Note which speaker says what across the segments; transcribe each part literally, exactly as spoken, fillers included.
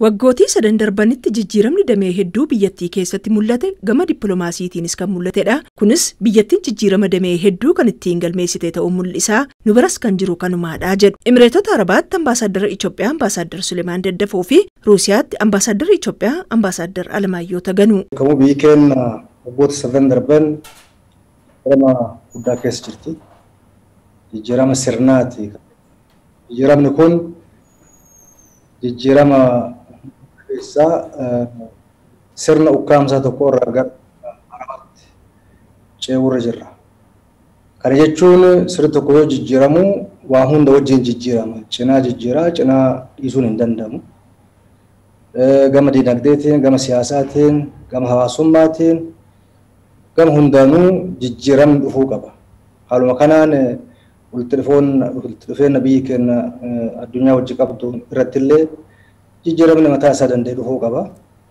Speaker 1: Waggootii sadan darbanitti jijjiiramni damee hedduu biyyattii keessatti mul'ate gama dippiloomaasiitiinis kan mul'atedha. Kunis biyyattiin jijjiirama damee hedduu kan ittiin galmeessite ta'uu mul'isaa nu biras kan jiru kanumaadha jedhu. Imireetota Arabaatti ambaasaadara Itoophiyaa ambaasaadar Suleemaan Daddafoo fi Ruusiyaatti ambaasaadara Itoophiyaa ambaasaadar Alamaayyoo Taganuu.
Speaker 2: Kamuu biyyi keenya waggoota sadan darban gama guddaa keessa jirti. Jijjiirama sirnaati. Jijjiiramni kun jijjiirama sirna ukkaamsaa tokko irraa gara Arabaatti ce'uurra jirra. Kana jechuun sirni tokko yoo jijjiiramu waa hunda wajjin jijjiirama. Cinaa jijjiiraa, cinaa dhiisuun hin danda'amu. Gama dinagdeetiin, gama siyaasaatiin, gama hawaasummaatiin, gama hundaanuu jijjiiramni dhufuu qaba. Haaluma kanaan walitti dhufeenya biyyi keenya addunyaa wajji qabdu irrattillee jijjiiramni mataa isaa danda'e dhufuu qaba.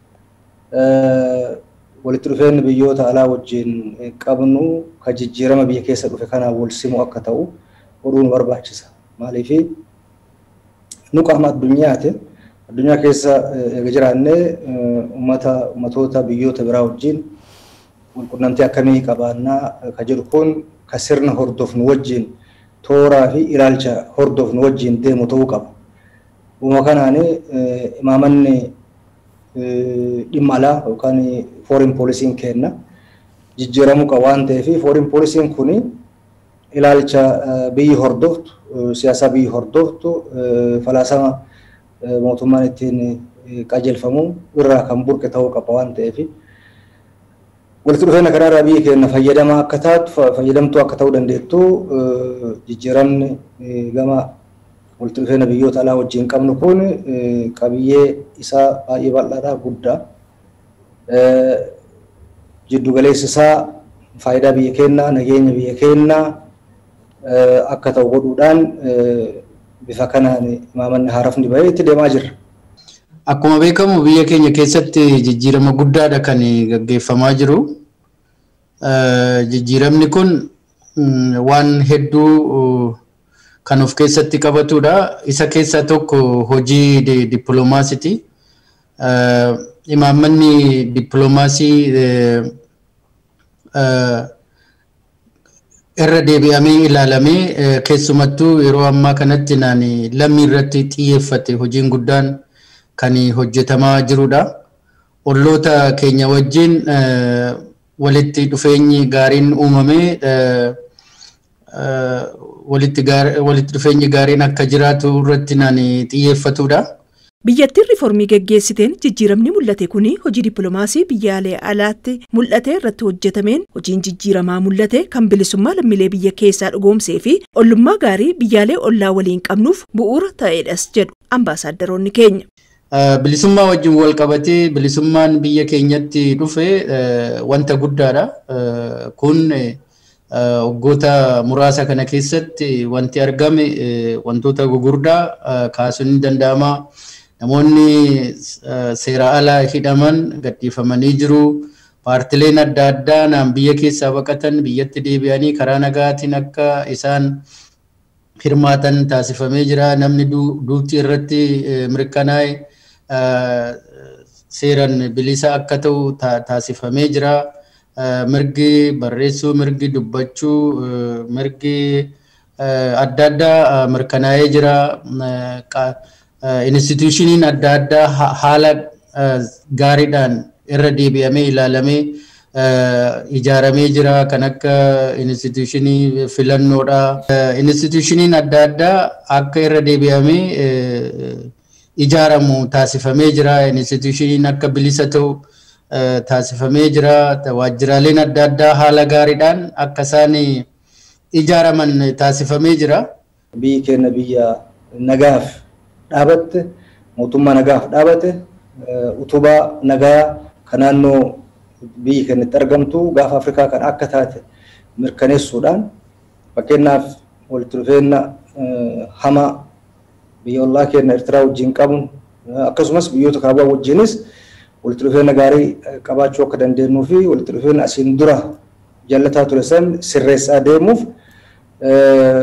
Speaker 2: Walitti dhufeenyi biyyoota alaa wajjin qabnu ka jijjiirama biyya keessa dhufe kanaan wal simu akka ta'u godhuun barbaachisa. Maaliif nu qaama addunyaati. Addunyaa keessa eega jiraannee uummata ummatoota biyyoota biraa wajjin walqunnamtii akkamii qabaannaa ka jedhu kun ka sirna hordofnu wajjin tooraa fi ilaalcha hordofnu wajjin deemu ta'uu qaba. Uuma kanaan imaamanni dhimma alaa yookaan foreign policy kenna jijjiiramuu qaba waan ta'eef foreign policy kun ilaalcha biyyi hordoftu, siyaasa biyyi hordoftu, falaasama mootummaan ittiin qajeelfamu irraa kan burqe ta'uu qaba waan ta'eef walitti dhufeenya kanarraa biyyi keenya fayyadamaa akka taatu fayyadamtuu akka ta'uu dandeettu jijjiiramni gama walitti dhufeenya biyyoota alaa wajjin qabnu kun qabiyyee isaa baay'ee bal'aadhaa guddaa jiddu galeessi isaa faayidaa biyya keenyaa nageenya biyya keenyaa akka ta'u godhuudhaan bifa kanaan imaamanni haarafni bahee itti deemaa jirra.
Speaker 3: Akkuma beekamu biyya keenya keessatti jijjiirama guddaadha kan gaggeeffamaa jiru. Jijjiiramni kun waan hedduu kan of keessatti qabatudha. Isa keessaa tokko hojii dippiloomaasiiti. Imaammanni dippiloomaasii irra deebi'amee ilaalamee keessumattuu yeroo ammaa kanatti naani lammii irratti xiyyeeffate hojiin guddaan kan hojjetamaa jirudha. Olloota keenya wajjin walitti dhufeenyi gaariin uumamee walitti walitti dhufeenyi gaariin akka jiraatu irratti naani xiyyeeffatudha.
Speaker 1: Biyyattiin riiformii gaggeessiteen jijjiiramni mul'ate kuni hojii dippiloomaasii biyyaalee alaatti mul'ate irratti hojjetameen hojiin jijjiiramaa mul'ate kan bilisummaa lammiilee biyya keessaa dhugoomsee fi ollummaa gaarii biyyaalee ollaa waliin qabnuuf bu'uura ta'edhas jedhu ambaasaaddaroonni keenya.
Speaker 3: Bilisummaa wajjin wal qabatee bilisummaan biyya keenyatti dhufe wanta guddaadha. Kun waggoota muraasa kana keessatti wanti argame wantoota gugurdaa kaasuun ni danda'ama. Namoonni seera alaa hidhaman gadhiifamanii jiru. Paartileen adda addaa naan biyya keessaa baqatan biyyatti deebi'anii karaa nagaatiin akka isaan hirmaatan taasifamee jira. Namni duutii irratti mirkanaa'e seeran bilisa akka ta'u taasifamee jira. Mirgi barreessuu, mirgi dubbachuu, mirgi adda addaa mirkanaa'ee jira. Institushiniin adda addaa haala gaariidhaan irra deebi'amee ilaalamee ijaaramee jira kan akka institushinii filannoodha. Institushiniin adda addaa akka irra deebi'amee ijaaramu taasifamee jira. Institushiniin akka bilisa ta'u taasifamee jira. Waajjiraaleen adda addaa haala gaariidhaan akka isaan ijaaraman taasifamee jira.
Speaker 2: Biyyi keenya biyya nagaaf dhaabatte mootummaa nagaaf dhaabate utubaa nagaa kan naannoo biyyi keenyatti argamtu gaafa Afrikaa kan akka taate mirkaneessuudhaan fakkeenyaaf walitti dhufeenya hamaa biyya ollaa keenya Eertiraa wajjin qabnu akkasumas biyyoota kaabaa wajjinis walitti dhufeenya gaarii qabaachuu akka dandeenyuu fi walitti dhufeenya asiin dura jallataa ture san sirreessaa deemuuf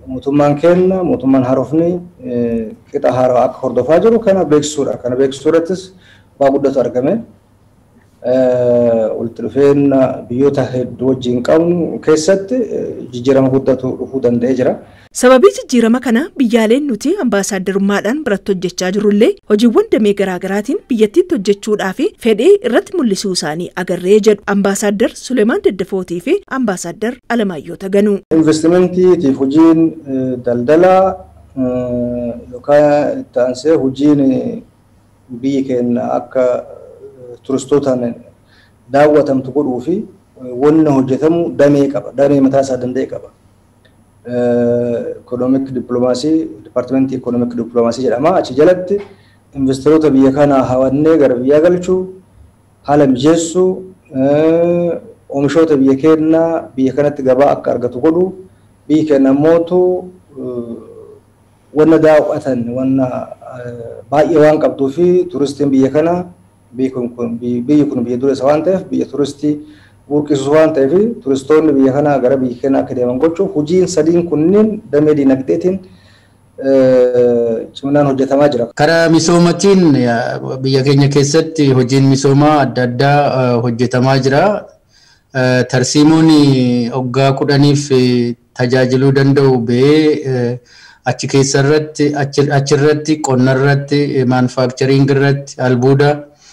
Speaker 2: mootummaan kenna mootummaan haarofni qixa haaraa akka hordofaa jiru kana beeksisuudha. Kana beeksisuudhattis waa guddatu argame. Walitti dhufeenya biyyoota hedduu wajjin qabnu keessatti jijjiirama guddatu dhufuu danda'ee jira.
Speaker 1: Sababii jijjiirama kana biyyaaleen nuti ambaasaaddarummaadhaan biratti hojjechaa jirullee hojiiwwan damee garaagaraatiin biyyattiitti hojjechuudhaaf fedhii irratti mul'isuu isaanii agarree jedhu ambaasaadder Suleemaan Daddafootii fi ambaasaadder Alamaayyoo Taganuu.
Speaker 2: Investimentii hojiin daldalaa yookaan itti aansee hojiin biyyi keenya akka turistootaan daawwatamtu godhuu fi wanna hojjetamu damee qaba. Damee mataa isaa danda'e qaba. Economic diplomacy, departmentii economic diplomacy jedhama. Achi jalatti investoroota biyya kanaa hawannee gara biyyaa galchuu, haala mijeessuu, oomishoota biyya keenyaa biyya kanatti gabaa akka argatu godhuu, biyyi keenya immoo wanna daawwatan wanna baay'ee waan qabduu fi turistiin biyya kanaa biyyi kun biyya dureessa waan ta'eef biyya turistii burqisuu waan ta'eef turistoonni biyya kanaa gara biyya keenyaa akka deeman gochuuf hojiin sadiin kunniin damee dinagdeetiin ciminaan hojjetamaa jira.
Speaker 3: Karaa misoomatiin biyya keenya keessatti hojiin misoomaa adda addaa hojjetamaa jira. Tarsiimoon waggaa kudhaniif tajaajiluu danda'u ba'ee achi keessarratti achirratti qonnarratti maanufaaktcharing irratti albuuda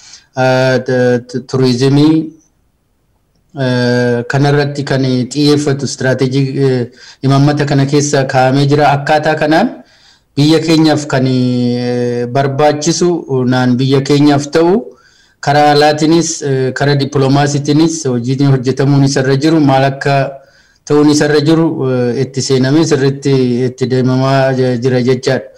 Speaker 3: turizimii kanarratti kan xiyyeeffatu istiraatejii imaammata kana keessa kaa'amee jira. Akkaataa kanaan biyya keenyaaf kan barbaachisu naan biyya keenyaaf ta'u karaa alaatiinis karaa dippiloomaasiitiinis hojiin hojjetamuun isarra jiru maal akka ta'uun isarra jiru itti seenamee sirriitti itti deemamaa jira jechaadha.